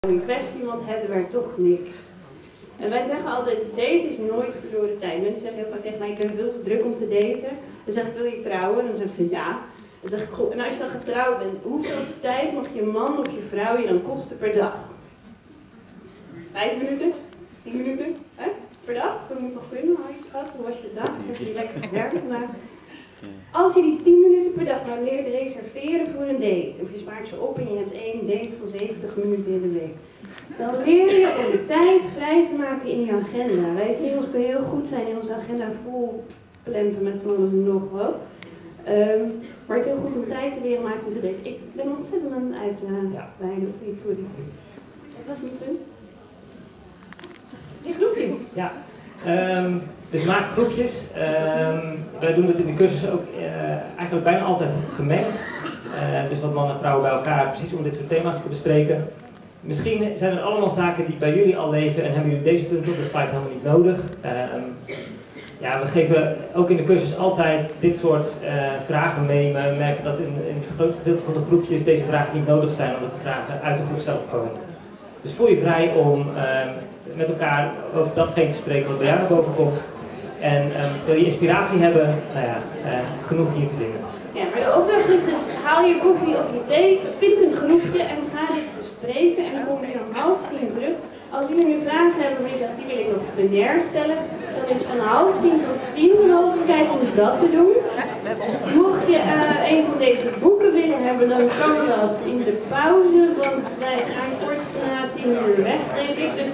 in kwestie, want het werd toch niks. En wij zeggen altijd, daten is nooit verloren tijd. Mensen zeggen heel vaak tegen mij, ik ben veel te druk om te daten. Dan zeg ik, wil je trouwen? Dan zeggen ze ja. Dan zeg ik, goed, en als je dan getrouwd bent, hoeveel tijd mag je man of je vrouw je dan kosten per dag? 5 minuten? 10 minuten? Hè? Per dag? Dat moet nog kunnen, hoe was je dag? Heb je lekker gewerkt? Maar als je die 10 minuten per dag nou leert reserveren voor een date, of je spaart ze op en je hebt één date van 70 minuten in de week, dan leer je om de tijd vrij te maken in je agenda. Wij singles kunnen heel goed zijn in onze agenda vol plempen met van alles en nog wat. Maar het is heel goed om tijd te leren maken om te daten. Ik ben ontzettend aan het uitweiden of niet voor die. Dat was mijn punt. Die groepje. Ja, dus maak groepjes. Wij doen het in de cursus ook eigenlijk bijna altijd gemengd. Dus wat mannen en vrouwen bij elkaar, precies om dit soort thema's te bespreken. Misschien zijn er allemaal zaken die bij jullie al leven en hebben jullie deze punten op de slide helemaal niet nodig. Ja, we geven ook in de cursus altijd dit soort vragen mee, maar we merken dat in het grootste gedeelte van de groepjes deze vragen niet nodig zijn, omdat de vragen uit de groep zelf komen. Dus voel je vrij om met elkaar over datgene te spreken wat bij jou naar boven komt. En wil je inspiratie hebben, nou ja, genoeg hier te vinden. Ja, maar de opdracht is dus, haal je koffie of je thee, vind een groepje en ga dit bespreken en dan kom je om 9:30 terug. Als jullie nu vragen hebben waar je zegt, die wil ik op plenair stellen, dan is van 9:30 tot 10 de mogelijkheid om dat te doen. Mocht je een van deze boeken willen hebben, dan kan dat in de pauze, want wij gaan kort na 10 uur weg, denk ik. Dus